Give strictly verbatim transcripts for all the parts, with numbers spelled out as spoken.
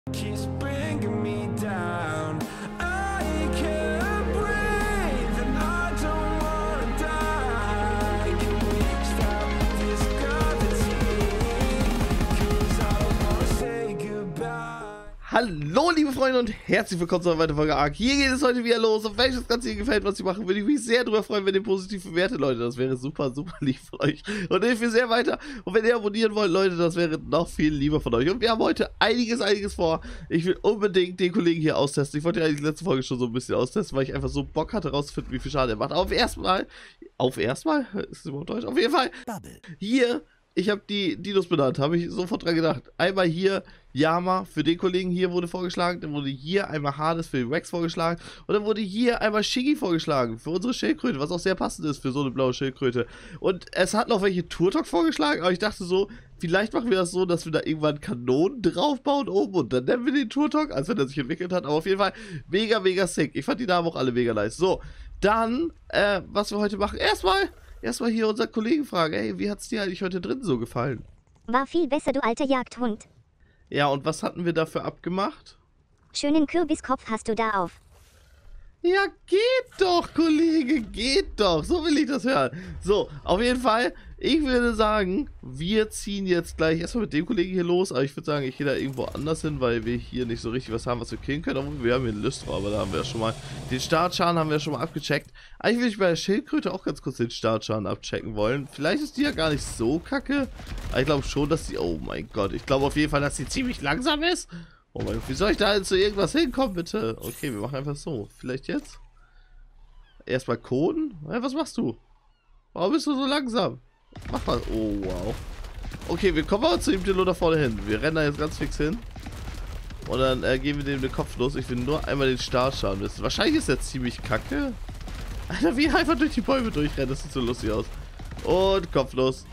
Keeps bringing me down. I can't breathe and I don't wanna die. Can we stop this gravity? 'Cause I don't wanna say goodbye. Hallo liebe Freunde und herzlich willkommen zu einer weiteren Folge Ark. Hier geht es heute wieder los und wenn euch das Ganze hier gefällt, was ich mache, würde ich mich sehr darüber freuen, wenn ihr positiv bewertet, Leute. Das wäre super, super lieb von euch und hilft mir sehr weiter. Und wenn ihr abonnieren wollt, Leute, das wäre noch viel lieber von euch. Und wir haben heute einiges, einiges vor. Ich will unbedingt den Kollegen hier austesten. Ich wollte ja eigentlich die letzte Folge schon so ein bisschen austesten, weil ich einfach so Bock hatte rauszufinden, wie viel Schaden er macht. Aber auf erstmal, auf erstmal, ist es überhaupt Deutsch? Auf jeden Fall, hier... Ich habe die Dinos benannt, habe ich sofort dran gedacht. Einmal hier Yama für den Kollegen hier wurde vorgeschlagen, dann wurde hier einmal Hades für den Rex vorgeschlagen und dann wurde hier einmal Shiggy vorgeschlagen für unsere Schildkröte, was auch sehr passend ist für so eine blaue Schildkröte. Und es hat noch welche Turtok vorgeschlagen, aber ich dachte so, vielleicht machen wir das so, dass wir da irgendwann Kanonen draufbauen oben und dann nennen wir den Turtok, als wenn er sich entwickelt hat. Aber auf jeden Fall mega, mega sick. Ich fand die Namen auch alle mega nice. So, dann, äh, was wir heute machen, erstmal... Erstmal hier unser Kollegen fragen, ey, wie hat's dir eigentlich heute drin so gefallen? War viel besser, du alter Jagdhund. Ja, und was hatten wir dafür abgemacht? Schönen Kürbiskopf hast du da auf. Ja, geht doch, Kollege, geht doch. So will ich das hören. So, auf jeden Fall, ich würde sagen, wir ziehen jetzt gleich erstmal mit dem Kollegen hier los. Aber ich würde sagen, ich gehe da irgendwo anders hin, weil wir hier nicht so richtig was haben, was wir killen können. Obwohl, wir haben hier einen Lystra, aber da haben wir ja schon mal den Startschaden haben wir schon mal abgecheckt. Eigentlich würde ich bei der Schildkröte auch ganz kurz den Startschaden abchecken wollen. Vielleicht ist die ja gar nicht so kacke. Aber ich glaube schon, dass die... Oh mein Gott, ich glaube auf jeden Fall, dass die ziemlich langsam ist. Oh mein Gott, wie soll ich da jetzt zu irgendwas hinkommen, bitte? Okay, wir machen einfach so. Vielleicht jetzt? Erstmal Coden? Ja, was machst du? Warum bist du so langsam? Mach mal. Oh, wow. Okay, wir kommen aber zu dem Dilo da vorne hin. Wir rennen da jetzt ganz fix hin. Und dann äh, geben wir dem den Kopf los. Ich will nur einmal den Startschaden wissen. Wahrscheinlich ist er ziemlich kacke. Alter, wie einfach durch die Bäume durchrennen. Das sieht so lustig aus. Und Kopf los.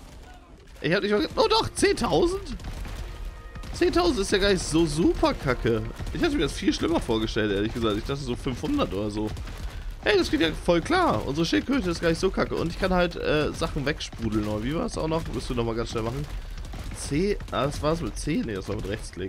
Ich hab nicht mal... Oh doch, zehntausend? zehntausend ist ja gar nicht so super kacke. Ich hatte mir das viel schlimmer vorgestellt, ehrlich gesagt. Ich dachte so fünfhundert oder so. Hey, das geht ja voll klar. Unsere Schildkröte ist gar nicht so kacke. Und ich kann halt äh, Sachen wegsprudeln. Oder wie war es auch noch? Müsst du nochmal ganz schnell machen. C. Ah, das war es mit C. Ne, das war mit Rechtsklick.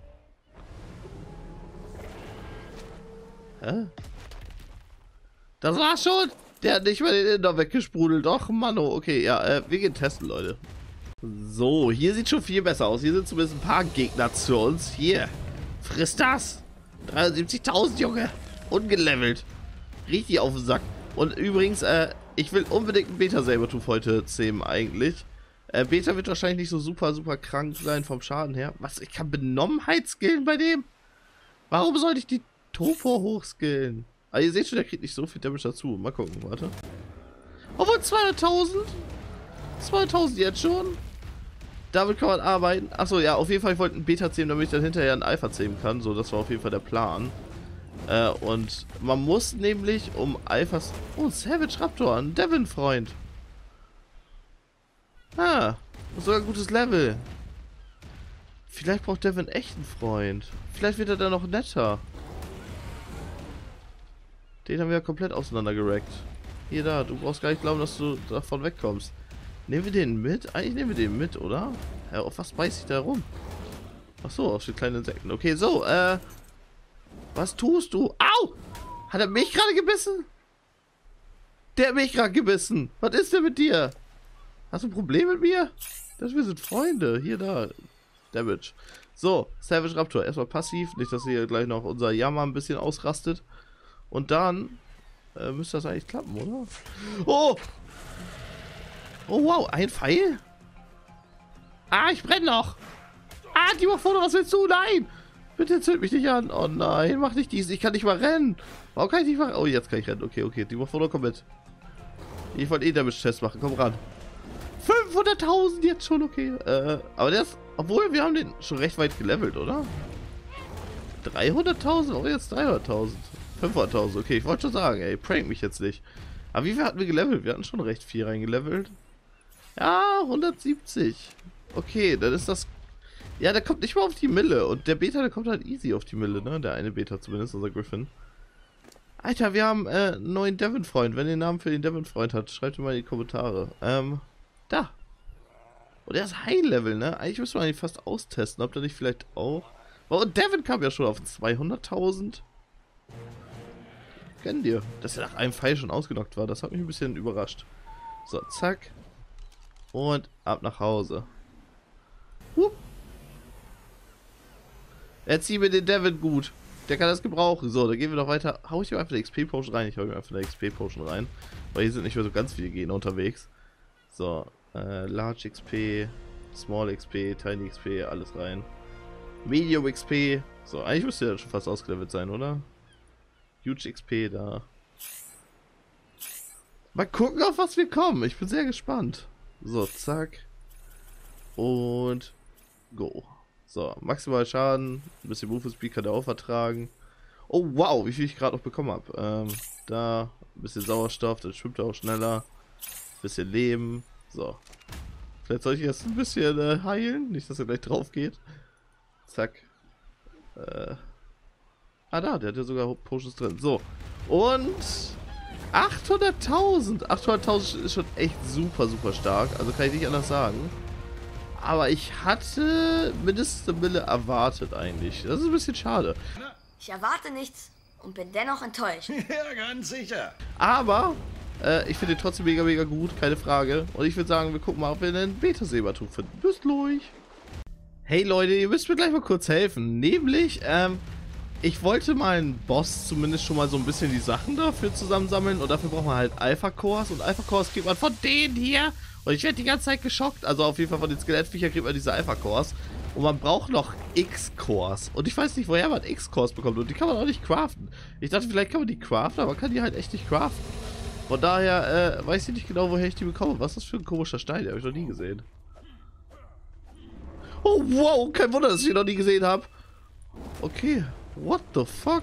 Hä? Das war's schon. Der hat nicht mal den Inder weggesprudelt. Doch, Manno. Okay, ja, äh, wir gehen testen, Leute. So, hier sieht schon viel besser aus. Hier sind zumindest ein paar Gegner zu uns. Hier, friss das. dreiundsiebzigtausend, Junge. Ungelevelt. Richtig auf den Sack. Und übrigens, äh, ich will unbedingt einen Beta-Sabertooth heute zähmen eigentlich. Äh, Beta wird wahrscheinlich nicht so super, super krank sein vom Schaden her. Was, ich kann Benommenheit skillen bei dem? Warum sollte ich die Topo hochskillen? Ah, ihr seht schon, der kriegt nicht so viel Damage dazu. Mal gucken, warte. Obwohl zweihunderttausend? zweihunderttausend jetzt schon? Damit kann man arbeiten. Achso, ja, auf jeden Fall, ich wollte einen Beta zähmen, damit ich dann hinterher einen Alpha zähmen kann. So, das war auf jeden Fall der Plan. Äh, und man muss nämlich um Alphas... Oh, Savage Raptor, ein Devin-Freund. Ah, sogar ein gutes Level. Vielleicht braucht Devin echt einen Freund. Vielleicht wird er dann noch netter. Den haben wir ja komplett auseinandergerackt. Hier, da, du brauchst gar nicht glauben, dass du davon wegkommst. Nehmen wir den mit? Eigentlich nehmen wir den mit, oder? Ja, auf was beißt ich da rum? Achso, auf die kleinen Insekten. Okay, so, äh... Was tust du? Au! Hat er mich gerade gebissen? Der hat mich gerade gebissen. Was ist denn mit dir? Hast du ein Problem mit mir? Das, wir sind Freunde. Hier, da. Damage. So, Savage Raptor. Erstmal passiv. Nicht, dass hier gleich noch unser Yama ein bisschen ausrastet. Und dann äh, müsste das eigentlich klappen, oder? Oh! Oh, wow. Ein Pfeil? Ah, ich brenne noch. Ah, die Foto, was willst du? Nein! Bitte zünd mich nicht an. Oh nein, mach nicht dies. Ich kann nicht mal rennen. Warum kann ich nicht mal... Oh, jetzt kann ich rennen. Okay, okay. Die Foto, komm mit. Ich wollte eh Damage-Test machen. Komm ran. fünfhunderttausend jetzt schon, okay. Äh, aber der ist... Obwohl, wir haben den schon recht weit gelevelt, oder? dreihunderttausend? Oh, jetzt dreihunderttausend. fünfhunderttausend. Okay, ich wollte schon sagen, ey, prank mich jetzt nicht. Aber wie viel hatten wir gelevelt? Wir hatten schon recht viel reingelevelt. Ja, hundertsiebzig. Okay, dann ist das... Ja, der kommt nicht mal auf die Mille. Und der Beta, der kommt halt easy auf die Mille, ne? Der eine Beta zumindest, unser Griffin. Alter, wir haben äh, einen neuen Devin-Freund. Wenn ihr den Namen für den Devin-Freund hat, schreibt mir mal in die Kommentare. Ähm, da. Und der ist High-Level, ne? Eigentlich müssen wir eigentlich fast austesten, ob der nicht vielleicht auch Oh, und Devin kam ja schon auf zweihunderttausend. Gönn dir. Dass er nach einem Pfeil schon ausgenockt war, das hat mich ein bisschen überrascht. So, zack. Und ab nach Hause. Hup. Erzieh mir den Devin gut. Der kann das gebrauchen. So, dann gehen wir noch weiter. Hau ich mir einfach eine X P-Potion rein? Ich hau mir einfach eine X P-Potion rein. Weil hier sind nicht mehr so ganz viele Gegner unterwegs. So, äh, Large X P, Small X P, Tiny X P, alles rein. Medium X P. So, eigentlich müsste der schon fast ausgelevelt sein, oder? Huge X P da. Mal gucken, auf was wir kommen. Ich bin sehr gespannt. So, zack. Und go. So, maximal Schaden. Ein bisschen Movement Speed kann der auch vertragen. Oh, wow, wie viel ich gerade noch bekommen habe. Ähm, da ein bisschen Sauerstoff, dann schwimmt er auch schneller. Ein bisschen Leben. So. Vielleicht soll ich erst ein bisschen äh, heilen. Nicht, dass er gleich drauf geht. Zack. Äh. Ah, da, der hat ja sogar Potions drin. So. Und achthunderttausend. achthunderttausend ist schon echt super, super stark. Also kann ich nicht anders sagen. Aber ich hatte mindestens eine Mille erwartet eigentlich. Das ist ein bisschen schade. Ich erwarte nichts und bin dennoch enttäuscht. Ja, ganz sicher. Aber äh, ich finde ihn trotzdem mega, mega gut. Keine Frage. Und ich würde sagen, wir gucken mal, ob wir einen Beta-Sabertooth finden. Bis gleich. Hey Leute, ihr müsst mir gleich mal kurz helfen. Nämlich, ähm... ich wollte mal einen Boss zumindest schon mal so ein bisschen die Sachen dafür zusammensammeln und dafür braucht man halt Alpha-Cores und Alpha-Cores kriegt man von denen hier und ich werde die ganze Zeit geschockt, also auf jeden Fall von den Skelettviecher kriegt man diese Alpha-Cores und man braucht noch X-Cores und ich weiß nicht, woher man X-Cores bekommt und die kann man auch nicht craften. Ich dachte, vielleicht kann man die craften, aber man kann die halt echt nicht craften. Von daher äh, weiß ich nicht genau, woher ich die bekomme. Was ist das für ein komischer Stein, den habe ich noch nie gesehen. Oh wow, kein Wunder, dass ich ihn noch nie gesehen habe. Okay. What the fuck?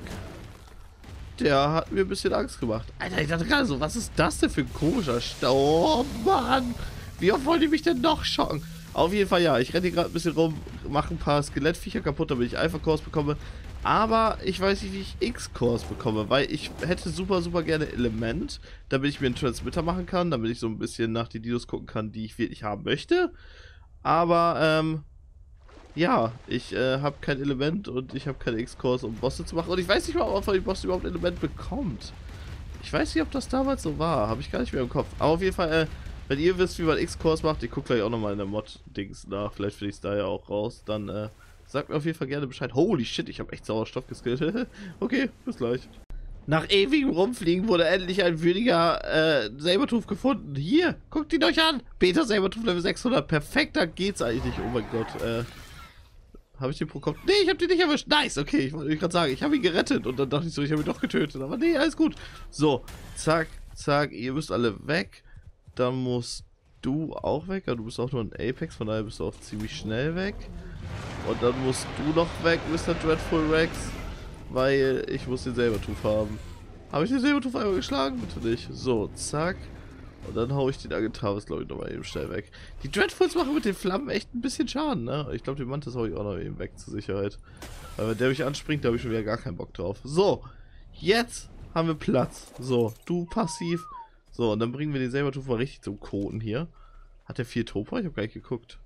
Der hat mir ein bisschen Angst gemacht. Alter, ich dachte gerade so, was ist das denn für ein komischer Stau? Oh Mann! Wie oft wollt ihr mich denn noch schocken? Auf jeden Fall ja, ich renne hier gerade ein bisschen rum, mache ein paar Skelettviecher kaputt, damit ich Alpha-Cores bekomme. Aber ich weiß nicht, wie ich X-Cores bekomme, weil ich hätte super, super gerne Element, damit ich mir einen Transmitter machen kann, damit ich so ein bisschen nach die Dinos gucken kann, die ich wirklich haben möchte. Aber, ähm... ja, ich äh, habe kein Element und ich habe keine X-Cores, um Bosse zu machen. Und ich weiß nicht mal, ob man von den Bossen überhaupt Element bekommt. Ich weiß nicht, ob das damals so war. Habe ich gar nicht mehr im Kopf. Aber auf jeden Fall, äh, wenn ihr wisst, wie man X-Cores macht, ich gucke gleich auch nochmal in der Mod-Dings nach. Vielleicht finde ich es da ja auch raus. Dann äh, sagt mir auf jeden Fall gerne Bescheid. Holy shit, ich habe echt Sauerstoff geskillt. Okay, bis gleich. Nach ewigem Rumfliegen wurde endlich ein würdiger äh, Sabertooth gefunden. Hier, guckt ihn euch an. Beta Sabertooth Level sechshundert. Perfekter geht's eigentlich nicht. Oh mein Gott, äh... habe ich den pro Kopf? Nee, ich habe den nicht erwischt. Nice, okay, ich wollte gerade sagen, ich habe ihn gerettet. Und dann dachte ich so, ich habe ihn doch getötet. Aber nee, alles gut. So, zack, zack, ihr müsst alle weg. Dann musst du auch weg. Aber du bist auch nur ein Apex, von daher bist du auch ziemlich schnell weg. Und dann musst du noch weg, Mister Dreadful Rex. Weil ich muss den Sabertooth haben. Habe ich den Sabertooth einmal geschlagen? Bitte nicht. So, zack. Und dann hau ich den Agentavis, glaube ich, nochmal eben schnell weg. Die Dreadfuls machen mit den Flammen echt ein bisschen Schaden, ne? Ich glaube, den Mantis hau ich auch noch eben weg, zur Sicherheit. Weil wenn der mich anspringt, da habe ich schon wieder gar keinen Bock drauf. So, jetzt haben wir Platz. So, du passiv. So, und dann bringen wir den Sabertooth mal richtig zum Koten hier. Hat der vier Topa? Ich habe gar nicht geguckt.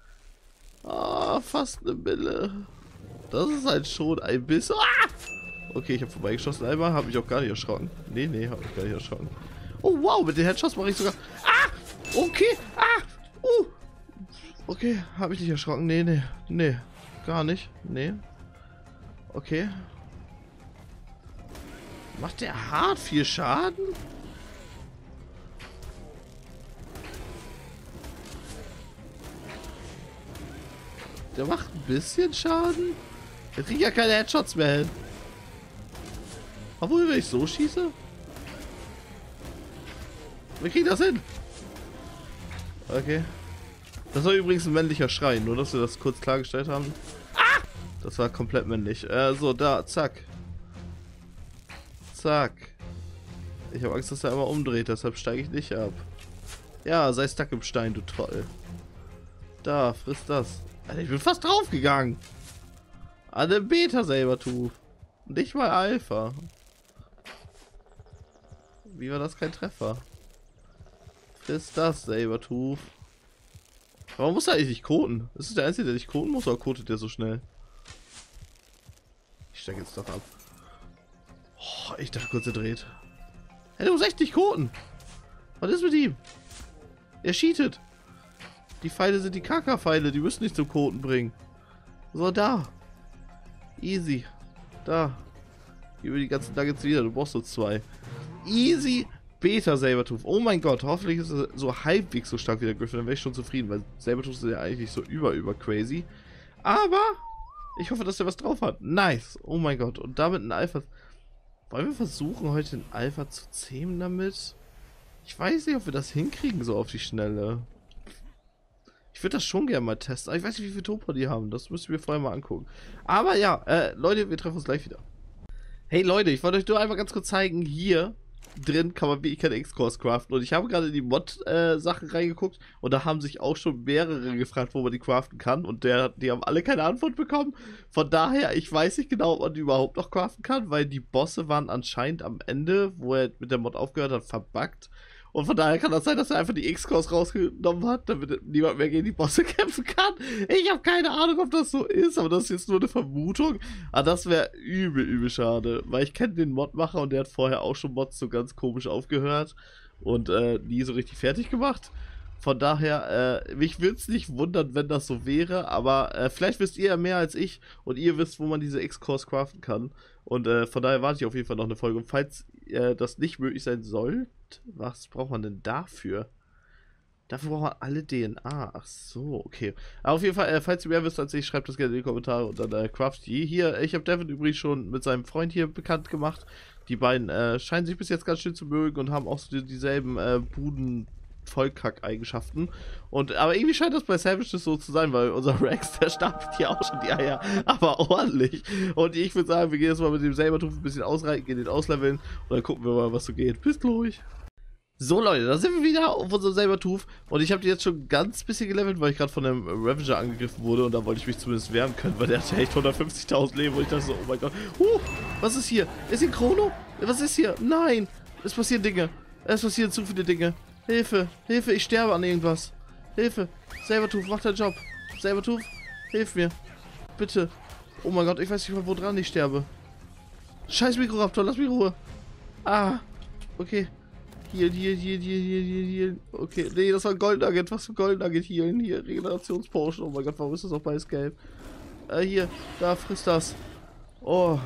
Ah, fast eine Mille. Das ist halt schon ein bisschen... Ah! Okay, ich habe vorbeigeschossen einmal, habe mich auch gar nicht erschrocken. Nee, nee, habe mich gar nicht erschrocken. Oh wow, mit den Headshots mache ich sogar... Ah! Okay! Ah! Uh! Okay, habe ich nicht erschrocken. Nee, nee, nee. Gar nicht. Nee. Okay. Macht der hart viel Schaden? Der macht ein bisschen Schaden? Der kriegt ja keine Headshots mehr hin. Obwohl, wenn ich so schieße... Wir kriegen das hin. Okay. Das war übrigens ein männlicher Schrei, nur dass wir das kurz klargestellt haben. Ah! Das war komplett männlich. Äh, so, da, zack. Zack. Ich habe Angst, dass er einmal umdreht, deshalb steige ich nicht ab. Ja, sei stuck im Stein, du Troll. Da, friss das. Alter, ich bin fast draufgegangen. An dem Beta-Sabertooth. Nicht mal Alpha. Wie war das kein Treffer? Ist das Sabertooth? Warum muss er eigentlich nicht koten? Das ist der Einzige, der nicht koten muss, oder kotet der so schnell? steig jetzt doch ab. Oh, ich dachte kurz, er dreht. Hey, du musst echt nicht koten. Was ist mit ihm? Er cheatet. Die Pfeile sind die Kaka-Pfeile, die müssen nicht zum Koten bringen. So, da. Easy. Da. Gib mir die ganzen Nuggets wieder, du brauchst so zwei. Easy. Beta Sabertooth. Oh mein Gott, hoffentlich ist er so halbwegs so stark wie der Griffin, dann wäre ich schon zufrieden, weil Sabertooth ist ja eigentlich so über, über crazy. Aber ich hoffe, dass er was drauf hat. Nice. Oh mein Gott. Und damit ein Alpha. Wollen wir versuchen, heute ein Alpha zu zähmen damit? Ich weiß nicht, ob wir das hinkriegen, so auf die Schnelle. Ich würde das schon gerne mal testen. Aber ich weiß nicht, wie viel Topo die haben. Das müssen wir vorher mal angucken. Aber ja, äh, Leute, wir treffen uns gleich wieder. Hey Leute, ich wollte euch nur einmal ganz kurz zeigen, hier drin kann man wirklich keine X-Cores craften. Und ich habe gerade in die Mod-Sachen äh, reingeguckt und da haben sich auch schon mehrere gefragt, wo man die craften kann. Und der, die haben alle keine Antwort bekommen. Von daher, ich weiß nicht genau, ob man die überhaupt noch craften kann, weil die Bosse waren anscheinend am Ende, wo er mit der Mod aufgehört hat, verbuggt. Und von daher kann das sein, dass er einfach die X-Cores rausgenommen hat, damit niemand mehr gegen die Bosse kämpfen kann. Ich habe keine Ahnung, ob das so ist, aber das ist jetzt nur eine Vermutung. Aber das wäre übel, übel schade, weil ich kenne den Modmacher und der hat vorher auch schon Mods so ganz komisch aufgehört und äh, nie so richtig fertig gemacht. Von daher, äh, mich würde es nicht wundern, wenn das so wäre, aber äh, vielleicht wisst ihr ja mehr als ich und ihr wisst, wo man diese X-Cores craften kann. Und äh, von daher warte ich auf jeden Fall noch eine Folge. Und falls äh, das nicht möglich sein sollte, was braucht man denn dafür? Dafür braucht man alle D N A. Ach so, okay. Aber auf jeden Fall, äh, falls ihr mehr wisst als ich, schreibt das gerne in die Kommentare und dann äh, craft die. Hier, ich habe Devin übrigens schon mit seinem Freund hier bekannt gemacht. Die beiden äh, scheinen sich bis jetzt ganz schön zu mögen und haben auch so die, dieselben äh, Buden Vollkack-Eigenschaften. Und aber irgendwie scheint das bei Savages so zu sein, weil unser Rex, der stapelt hier auch schon die Eier, aber ordentlich. Und ich würde sagen, wir gehen jetzt mal mit dem Sabertooth ein bisschen ausreiten, gehen den ausleveln und dann gucken wir mal, was so geht. Bis gleich. So Leute, da sind wir wieder auf unserem Sabertooth und ich habe die jetzt schon ganz bisschen gelevelt, weil ich gerade von einem Ravager angegriffen wurde und da wollte ich mich zumindest wärmen können, weil der hatte echt hundertfünfzigtausend Leben und ich dachte so, oh mein Gott. Uh, was ist hier? Ist hier ein Chrono? Was ist hier? Nein! Es passieren Dinge. Es passieren zu viele Dinge. Hilfe, Hilfe, ich sterbe an irgendwas. Hilfe, Sabertooth, mach deinen Job. Sabertooth, hilf mir. Bitte. Oh mein Gott, ich weiß nicht mal, wo dran ich sterbe. Scheiß Mikroraptor, lass mich in Ruhe. Ah, okay. Hier, hier, hier, hier, hier, hier, hier. Okay, nee, das war ein Goldnugget. Was für ein Goldnugget hier? Hier, Regenerationspotion. Oh mein Gott, warum ist das auch beides gelb? Äh, hier, da, frisst das. Oh.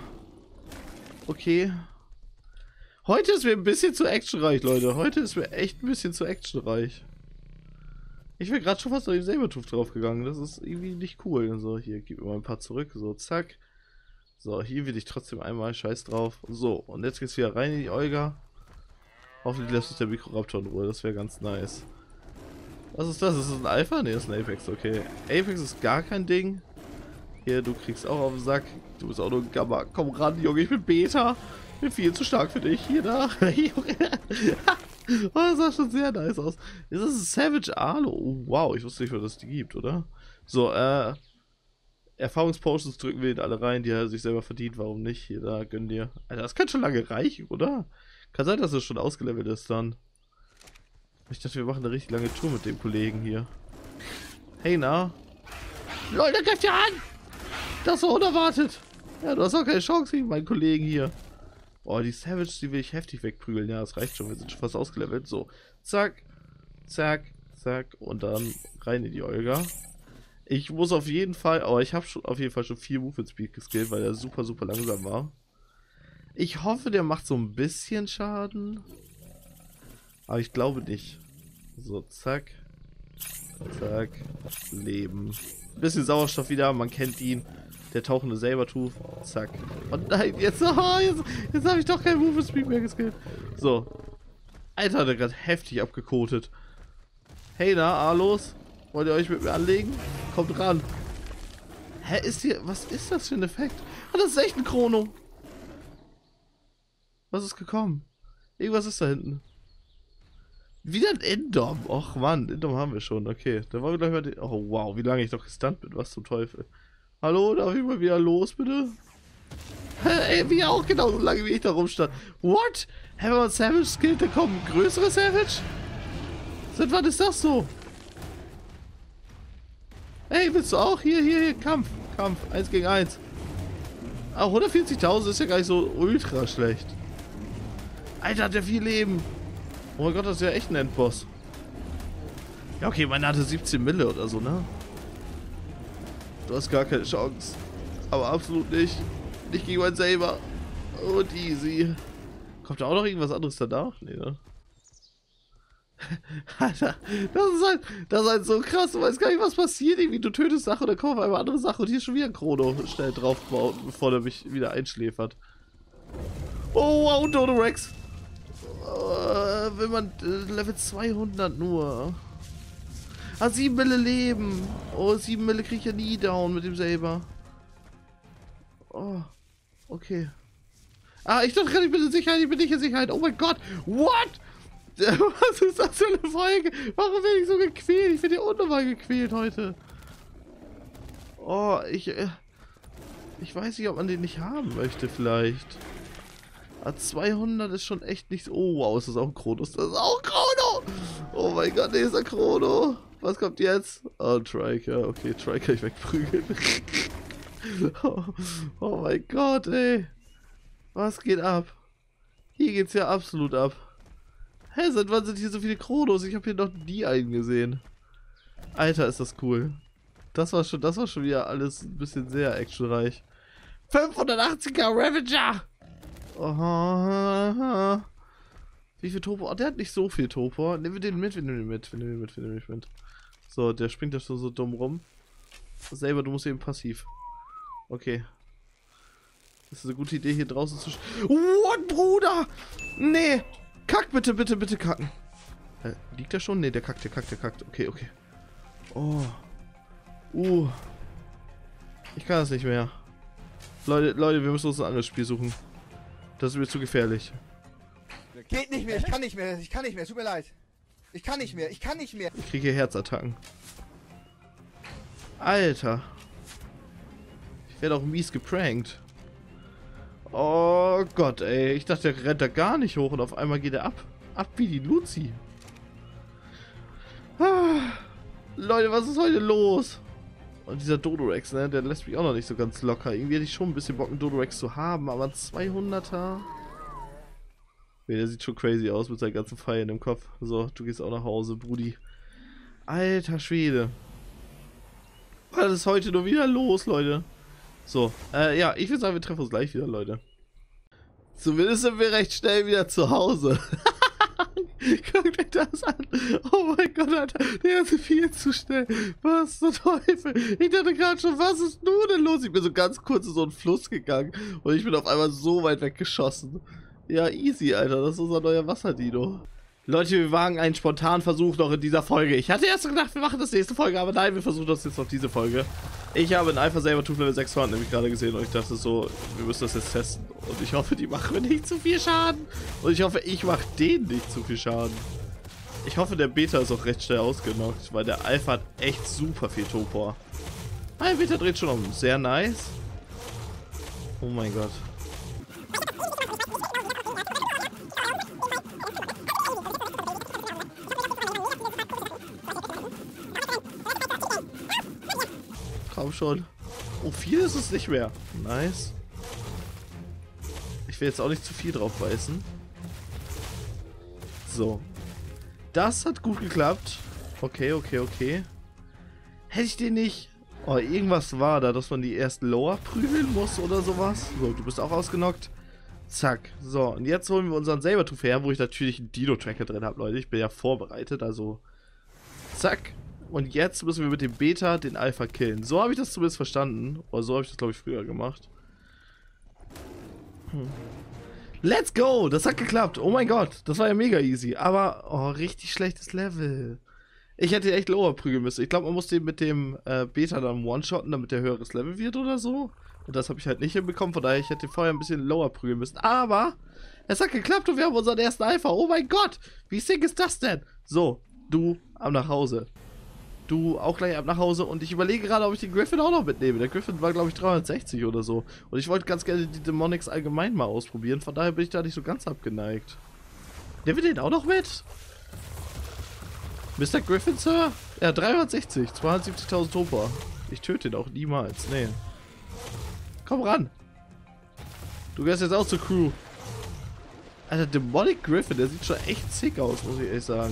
Okay. Heute ist mir ein bisschen zu actionreich, Leute. Heute ist mir echt ein bisschen zu actionreich. Ich bin gerade schon fast auf den Sabertooth draufgegangen. Das ist irgendwie nicht cool. So, hier, gib mir mal ein paar zurück. So, zack. So, hier will ich trotzdem einmal. Scheiß drauf. So, und jetzt geht's wieder rein in die Olga. Hoffentlich lässt uns der Mikroraptor in Ruhe. Das wäre ganz nice. Was ist das? Ist das ein Alpha? Ne, das ist ein Apex. Okay. Apex ist gar kein Ding. Hier, du kriegst auch auf den Sack. Du bist auch nur ein Gamma. Komm ran, Junge. Ich bin Beta. Ich bin viel zu stark für dich. Hier da. Oh, das sah schon sehr nice aus. Ist das ein Savage Alo? Oh, wow, ich wusste nicht, dass es die gibt, oder? So, äh. Erfahrungspotions drücken wir ihn alle rein, die er sich selber verdient. Warum nicht? Hier, da, gönn dir. Alter, das kann schon lange reichen, oder? Kann sein, dass es schon ausgelevelt ist dann. Ich dachte, wir machen eine richtig lange Tour mit dem Kollegen hier. Hey, na? Leute, greift ihr an! Das war unerwartet! Ja, du hast auch keine Chance gegen meinen Kollegen hier. Oh, die Savage, die will ich heftig wegprügeln. Ja, das reicht schon. Wir sind schon fast ausgelevelt. So, zack, zack, zack. Und dann rein in die Olga. Ich muss auf jeden Fall... Oh, ich habe schon auf jeden Fall schon viel Movement Speed geskillt, weil er super, super langsam war. Ich hoffe, der macht so ein bisschen Schaden. Aber ich glaube nicht. So, zack. Zack. Leben. Bisschen Sauerstoff wieder, man kennt ihn. Der tauchende Sabertooth. Zack. Und nein, jetzt, oh, jetzt, jetzt habe ich doch kein Movement Speed mehr geskillt. So. Alter, der gerade heftig abgekotet. Hey, na, Alos? Wollt ihr euch mit mir anlegen? Kommt ran. Hä, ist hier... Was ist das für ein Effekt? Ah, das ist echt ein Chrono. Was ist gekommen? Irgendwas ist da hinten. Wieder ein Endom. Och Mann, Endom haben wir schon. Okay, da wollen wir gleich mal den... Oh wow, wie lange ich doch gestunt bin. Was zum Teufel. Hallo, darf ich mal wieder los, bitte? Hä, ey, wie auch genau so lange, wie ich da rumstand. What? Hä, wenn man Savage skillt, dann kommen größere Savage? Seit wann ist das so? Ey, willst du auch? Hier, hier, hier, Kampf. Kampf, eins gegen eins. Ah, hundertvierzigtausend ist ja gar nicht so ultra schlecht. Alter, hat der viel Leben. Oh mein Gott, das ist ja echt ein Endboss. Ja, okay, meine hatte siebzehn Mille oder so, ne? Du hast gar keine Chance. Aber absolut nicht. Nicht gegen mein Saber. Und easy. Kommt da auch noch irgendwas anderes danach? Nee, ne? Alter, das ist halt, das ist halt so krass. Du weißt gar nicht, was passiert. Irgendwie, du tötest Sachen, dann kommen auf einmal andere Sachen und hier ist schon wieder ein Chrono schnell draufbauen, bevor der mich wieder einschläfert. Oh, wow, Dodo Rex. Uh, will man äh, Level zweihundert nur. Ah, sieben Mille Leben. Oh, sieben Mille krieg ich ja nie down mit dem Saber. Oh, okay. Ah, ich dachte gerade, ich bin in Sicherheit, ich bin nicht in Sicherheit. Oh mein Gott, what? Was ist das für eine Folge? Warum bin ich so gequält? Ich bin ja unnormal gequält heute. Oh, ich... Äh, ich weiß nicht, ob man den nicht haben möchte vielleicht. Ah, zweihundert ist schon echt nichts... Oh, wow, ist das auch ein Kronos? Das ist auch ein Chrono! Oh mein Gott, nee, ist ein Chrono. Was kommt jetzt? Oh, Triker. Okay, Triker ich wegprügeln. oh, oh mein Gott, ey. Was geht ab? Hier geht's ja absolut ab. Hä, seit wann sind hier so viele Chronos? Ich habe hier noch nie einen gesehen. Alter, ist das cool. Das war schon, das war schon wieder alles ein bisschen sehr actionreich. fünfhundertachtziger Ravager! Aha. Wie viel Topo? Oh, der hat nicht so viel Topo. Nehmen wir den mit, wir nehmen den mit, wir nehmen den mit, wir nehmen den mit. So, der springt da schon so dumm rum. Selber, du musst eben passiv. Okay. Das ist eine gute Idee, hier draußen zu... What, Bruder? Nee! Kack bitte, bitte, bitte kacken. Äh, liegt der schon? Nee, der kackt, der kackt, der kackt. Okay, okay. Oh. Uh. Ich kann das nicht mehr. Leute, Leute, wir müssen uns ein anderes Spiel suchen. Das ist mir zu gefährlich. Geht nicht mehr, ich kann nicht mehr, ich kann nicht mehr, tut mir leid. Ich kann nicht mehr, ich kann nicht mehr. Ich kriege hier Herzattacken. Alter. Ich werde auch mies geprankt. Oh Gott, ey. Ich dachte, der rennt da gar nicht hoch und auf einmal geht er ab. Ab wie die Luzi. Ah, Leute, was ist heute los? Und dieser Dodorex, ne, der lässt mich auch noch nicht so ganz locker. Irgendwie hätte ich schon ein bisschen Bock, einen Dodorex zu haben, aber ein zweihunderter... Nee, der sieht schon crazy aus mit seinen ganzen Pfeilen im Kopf. So, du gehst auch nach Hause, Brudi. Alter Schwede. Was ist heute nur wieder los, Leute? So, äh, ja, ich würde sagen, wir treffen uns gleich wieder, Leute. Zumindest sind wir recht schnell wieder zu Hause. Guckt euch das an. Oh mein Gott, Alter. Der ist viel zu schnell. Was zum Teufel? Ich dachte gerade schon, was ist nun denn los? Ich bin so ganz kurz in so einen Fluss gegangen und ich bin auf einmal so weit weggeschossen. Ja, easy, Alter. Das ist unser neuer Wasserdino. Leute, wir wagen einen spontanen Versuch noch in dieser Folge. Ich hatte erst gedacht, wir machen das nächste Folge, aber nein, wir versuchen das jetzt auf diese Folge. Ich habe in Alpha Saber Tooth Level sechshundert nämlich gerade gesehen und ich dachte so, wir müssen das jetzt testen. Und ich hoffe, die machen mir nicht zu viel Schaden. Und ich hoffe, ich mache denen nicht zu viel Schaden. Ich hoffe, der Beta ist auch recht schnell ausgenockt, weil der Alpha hat echt super viel Topor. Der Beta dreht schon um. Sehr nice. Oh mein Gott. Komm schon. Oh, viel ist es nicht mehr. Nice. Ich will jetzt auch nicht zu viel drauf beißen. So. Das hat gut geklappt. Okay, okay, okay. Hätte ich den nicht... Oh, irgendwas war da, dass man die erst lower prügeln muss oder sowas. So, du bist auch ausgenockt. Zack. So, und jetzt holen wir unseren Sabertooth her, wo ich natürlich einen Dino-Tracker drin habe, Leute. Ich bin ja vorbereitet, also... Zack. Und jetzt müssen wir mit dem Beta den Alpha killen. So habe ich das zumindest verstanden. Oder so habe ich das, glaube ich, früher gemacht. Hm. Let's go! Das hat geklappt. Oh mein Gott. Das war ja mega easy. Aber, oh, richtig schlechtes Level. Ich hätte echt lower prügeln müssen. Ich glaube, man muss den mit dem äh, Beta dann one-shotten, damit der höheres Level wird oder so. Und das habe ich halt nicht hinbekommen. Von daher, ich hätte vorher ein bisschen lower prügeln müssen. Aber, es hat geklappt und wir haben unseren ersten Alpha. Oh mein Gott! Wie sick ist das denn? So, du ab nach Hause. Du auch gleich ab nach Hause und ich überlege gerade, ob ich den Griffin auch noch mitnehme. Der Griffin war, glaube ich, dreihundertsechzig oder so. Und ich wollte ganz gerne die Demonics allgemein mal ausprobieren. Von daher bin ich da nicht so ganz abgeneigt. Nehmen wir den auch noch mit? Mister Griffin, Sir? Ja, dreihundertsechzig. zweihundertsiebzigtausend Topor. Ich töte den auch niemals. Nee. Komm ran. Du gehörst jetzt auch zur Crew. Alter, Demonic Griffin, der sieht schon echt sick aus, muss ich ehrlich sagen.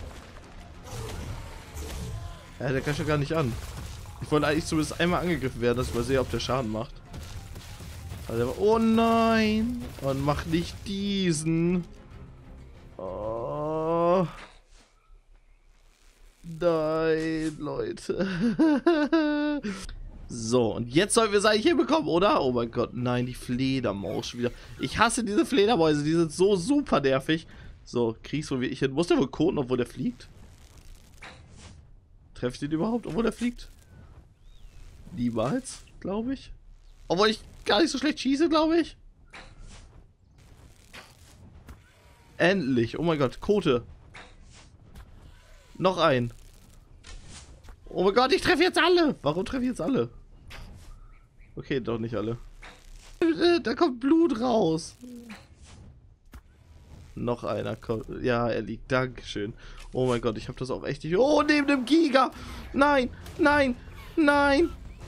Ja, der kann schon gar nicht an. Ich wollte eigentlich zumindest einmal angegriffen werden, dass ich mal sehe, ob der Schaden macht. Also der war, oh nein! Und mach nicht diesen. Oh. Nein, Leute. So, und jetzt sollten wir es eigentlich hinbekommen, oder? Oh mein Gott, nein, die Fledermaus schon wieder. Ich hasse diese Fledermäuse, die sind so super nervig. So, kriegst du wie ich hin. Muss der wohl koten, obwohl der fliegt? Treffe ich den überhaupt, obwohl der fliegt? Niemals, glaube ich. Obwohl ich gar nicht so schlecht schieße, glaube ich. Endlich, oh mein Gott, Kote. Noch ein. Oh mein Gott, ich treffe jetzt alle. Warum treffe ich jetzt alle? Okay, doch nicht alle. Da kommt Blut raus. Noch einer kommt. Ja, er liegt. Dankeschön. Oh mein Gott, ich habe das auch echt nicht. Oh, neben dem Giga. Nein, nein, nein.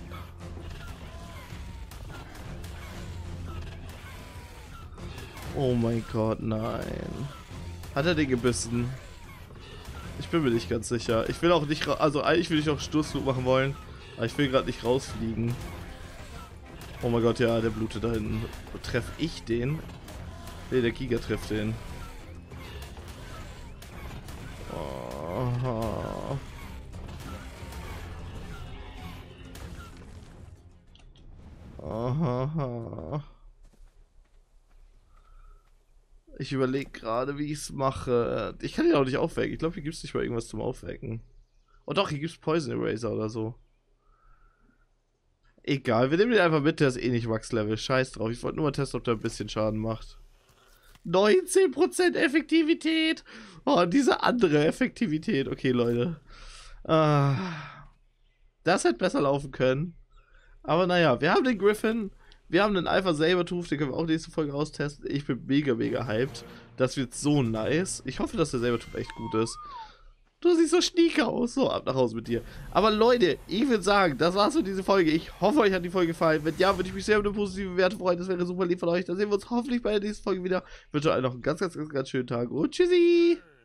Oh mein Gott, nein. Hat er den gebissen? Ich bin mir nicht ganz sicher. Ich will auch nicht, also eigentlich will ich auch Sturzflug machen wollen, aber ich will gerade nicht rausfliegen. Oh mein Gott, ja, der blutet da hinten. Treff ich den? Ne, der Giga trifft den. Oh. Oh. Ich überlege gerade, wie ich es mache. Ich kann ihn auch nicht aufwecken. Ich glaube, hier gibt es nicht mal irgendwas zum Aufwecken. Oh doch, hier gibt es Poison Eraser oder so. Egal, wir nehmen den einfach mit, der ist eh nicht Max-Level. Scheiß drauf. Ich wollte nur mal testen, ob der ein bisschen Schaden macht. neunzehn Prozent Effektivität. Oh, diese andere Effektivität. Okay, Leute. Ah, das hätte besser laufen können. Aber naja, wir haben den Griffin. Wir haben den Alpha Sabertooth, den können wir auch nächste Folge austesten. Ich bin mega, mega hyped. Das wird so nice. Ich hoffe, dass der Sabertooth echt gut ist. Du siehst so schnieke aus. So, ab nach Hause mit dir. Aber Leute, ich würde sagen, das war's für diese Folge. Ich hoffe, euch hat die Folge gefallen. Wenn ja, würde ich mich sehr über eine positive Werte freuen. Das wäre super lieb von euch. Dann sehen wir uns hoffentlich bei der nächsten Folge wieder. Ich wünsche euch noch einen ganz, ganz, ganz, ganz schönen Tag und tschüssi!